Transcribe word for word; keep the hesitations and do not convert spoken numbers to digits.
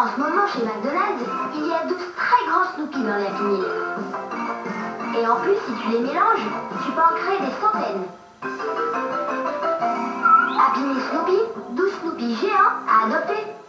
ce moment, chez McDonald's, il y a douze très grands Snoopy dans les Happy Meal. Et en plus, si tu les mélanges, tu peux en créer des centaines. Happy Meal Snoopy, douze Snoopy géants à adopter.